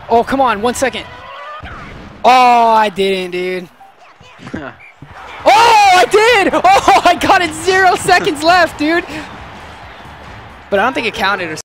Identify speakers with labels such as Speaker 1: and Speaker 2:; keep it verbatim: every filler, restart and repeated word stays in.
Speaker 1: Oh, come on, one second. Oh, I didn't, dude. Oh, I did! Oh, I got it zero seconds left, dude. But I don't think it counted or